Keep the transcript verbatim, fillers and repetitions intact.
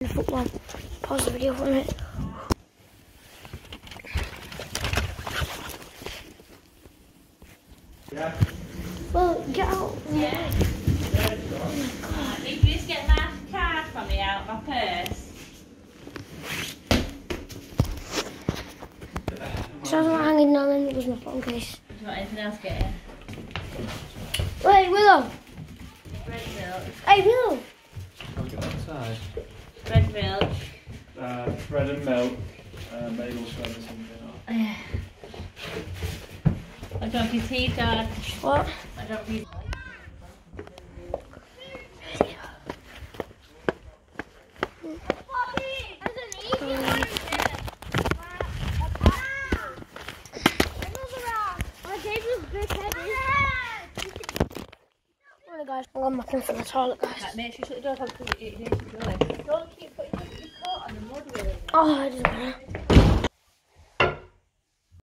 The football. Pause the video for a minute. Yeah. Well, get out. Yeah. Oh my God. If you just get my card from me out of my purse. So I was not hanging down and it was my phone case. Do you want anything else getting? Wait, Willow. Red milk. Hey, Willow. I'll get outside. Red milk. Uh, bread and milk, uh, bagel shred or something. I don't know if you tea, Dad. What? I don't know if you... Guys, I'm looking for the toilet, guys. Right, make sure you shut the door because it is going. Don't keep putting your coat on the mud, really. Oh, I didn't know.